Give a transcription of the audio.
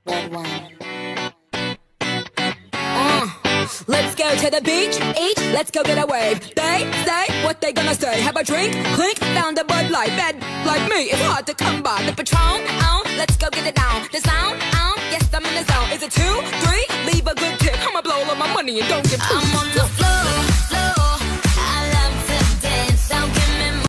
Good one. Let's go to the beach, eat, let's go get a wave. They say what they gonna say. Have a drink, clink, found a Bud Light. Bad like me, it's hard to come by. The Patron, let's go get it down. The sound, yes, I'm in the zone. Is it 2, 3? Leave a good tip. I'ma blow all of my money and don't give 2. I'm on